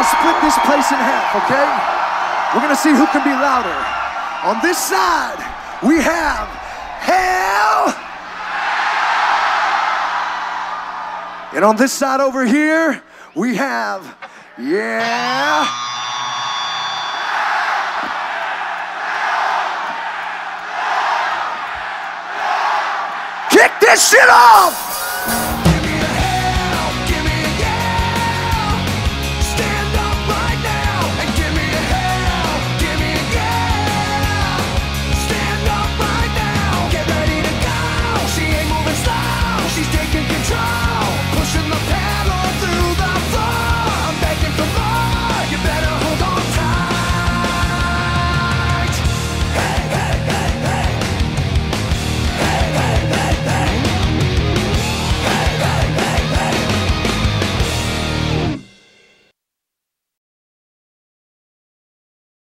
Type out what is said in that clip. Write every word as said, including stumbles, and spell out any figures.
gonna split this place in half, okay? We're gonna see who can be louder. On this side, we have hell. And on this side over here, we have, yeah. Kick this shit off!